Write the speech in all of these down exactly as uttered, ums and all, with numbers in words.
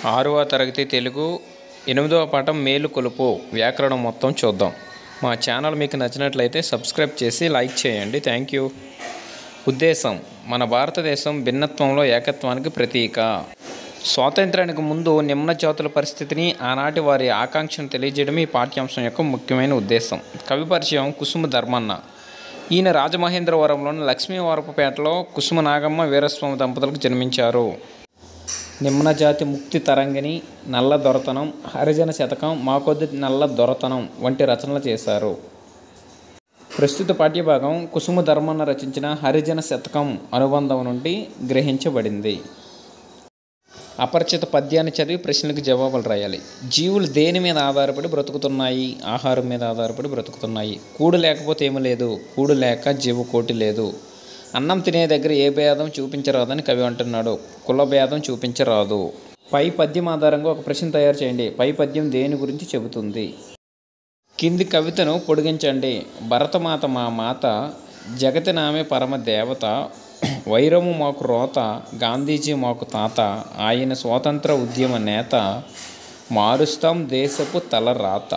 ఆరవ తరగతి తెలుగు ఎనిమిదవ పాఠం మేలుకొలుపు వ్యాకరణం మొత్తం చూద్దాం. మా ఛానల్ మీకు నచ్చినట్లయితే సబ్స్క్రైబ్ చేసి లైక్ చేయండి. Thank you. ఉద్దేశం: మన భారతదేశం భిన్నత్వంలో ఏకత్వానికి ప్రతీక. స్వాతంత్రానికి ముందు నిమ్న జాతుల పరిస్థితిని, ఆనాటి వారి ఆకాంక్షను తెలియజేయడం ఈ పాఠ్యాంశం యొక్క ముఖ్యమైన ఉద్దేశం. కవి పరిచయం: కుసుమ ధర్మన్న. ఈయన రాజమహేంద్రవరంలోని లక్ష్మీవరపుపేటలో కుసుమ నాగమ్మ వీరస్వామి దంపతులకు జన్మించారు. నిమ్నజాతి ముక్తి తరంగిణి, నల్ల దొరతనం, హరిజన శతకం, మాకొద్ది నల్ల దొరతనం వంటి రచనలు చేశారు. ప్రస్తుత పాఠ్యభాగం కుసుమ ధర్మన్న రచించిన హరిజన శతకం అనుబంధం నుండి గ్రహించబడింది. అపరిచిత పద్యాన్ని చదివి ప్రశ్నలకు జవాబులు రాయాలి. జీవులు దేని మీద ఆధారపడి బ్రతుకుతున్నాయి? ఆహారం మీద ఆధారపడి బ్రతుకుతున్నాయి. కూడు లేకపోతే ఏమీ లేదు. కూడు లేక జీవకోటి లేదు. అన్నం తినే దగ్గర ఏ భేదం చూపించరాదని కవి అంటున్నాడు. కుల భేదం చూపించరాదు. పై పద్యం ఆధారంగా ఒక ప్రశ్న తయారు చేయండి. పై పద్యం దేని గురించి చెబుతుంది? కింది కవితను పొడిగించండి. భరతమాత మా మాత, జగతి నామే పరమ దేవత, వైరము మాకు రోత, గాంధీజీ మాకు తాత, ఆయన స్వాతంత్ర ఉద్యమ నేత, మారుస్తాం దేశపు తల రాత.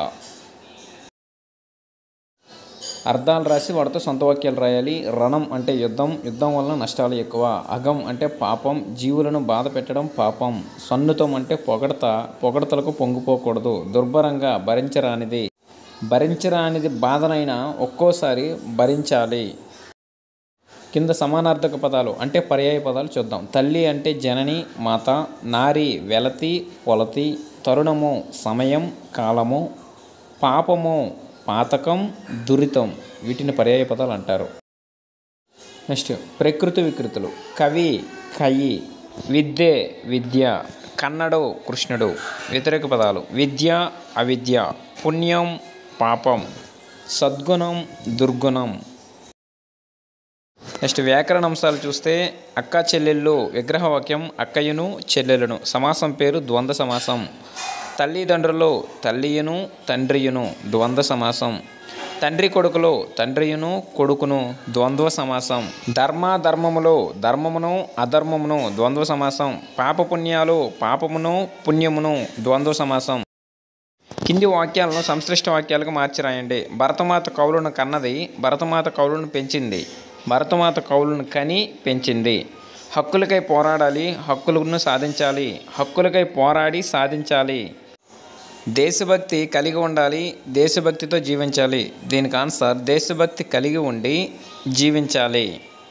అర్థాలు రాసి వాటితో సొంత వాక్యాలు రాయాలి. రణం అంటే యుద్ధం, యుద్ధం వలన నష్టాలు ఎక్కువ. అగం అంటే పాపం, జీవులను బాధ పెట్టడం పాపం. సన్నుతం అంటే పొగడత, పొగడతలకు పొంగిపోకూడదు. దుర్భరంగా, భరించరానిది, భరించరానిది బాధనైనా ఒక్కోసారి భరించాలి. కింద సమానార్థక పదాలు అంటే పర్యాయ పదాలు చూద్దాం. తల్లి అంటే జనని, మాత. నారి వెలతి, పొలతి. తరుణము సమయం, కాలము. పాపము పాతకం, దురితం. వీటిని పర్యాయ పదాలు అంటారు. నెక్స్ట్ ప్రకృతి వికృతులు. కవి కయి, విద్యే విద్య, కన్నడు కృష్ణుడు. వ్యతిరేక పదాలు: విద్య అవిద్య, పుణ్యం పాపం, సద్గుణం దుర్గుణం. నెక్స్ట్ వ్యాకరణ అంశాలు చూస్తే అక్క చెల్లెళ్ళు విగ్రహవాక్యం అక్కయ్యను చెల్లెలను. సమాసం పేరు ద్వంద్వ సమాసం. తల్లిదండ్రులు తల్లియును తండ్రియును ద్వంద్వ సమాసం. తండ్రి కొడుకులు తండ్రియును కొడుకును ద్వంద్వ సమాసం. ధర్మ ధర్మములు ధర్మమును అధర్మమును ద్వంద్వ సమాసం. పాపపుణ్యాలు పాపమును పుణ్యమును ద్వంద్వ సమాసం. కింది వాక్యాలను సంశ్లిష్ట వాక్యాలుగా మార్చి రాయండి. భరతమాత కౌలును కన్నది, భరతమాత కౌలును పెంచింది. భరతమాత కౌలును కని పెంచింది. హక్కులకై పోరాడాలి, హక్కులను సాధించాలి. హక్కులకై పోరాడి సాధించాలి. దేశభక్తి కలిగి ఉండాలి, దేశభక్తితో జీవించాలి. దీనికి ఆన్సర్ దేశభక్తి కలిగి ఉండి జీవించాలి.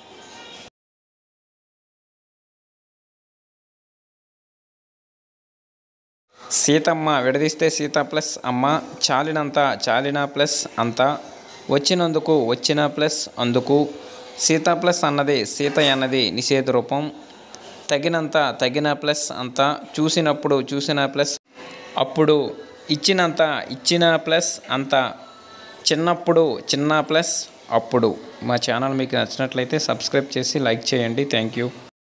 సీతమ్మ విడదీస్తే సీత ప్లస్ అమ్మ. చాలినంత చాలిన ప్లస్ అంత. వచ్చినందుకు వచ్చిన ప్లస్ అందుకు. సీత ప్లస్ అన్నది సీత అన్నది నిషేధ రూపం. తగినంత తగిన ప్లస్ అంత. చూసినప్పుడు చూసిన ప్లస్ అప్పుడు. ఇచ్చినంత ఇచ్చిన ప్లస్ అంత. చిన్నప్పుడు చిన్న ప్లస్ అప్పుడు. మా ఛానల్ మీకు నచ్చినట్లయితే సబ్స్క్రైబ్ చేసి లైక్ చేయండి. Thank you.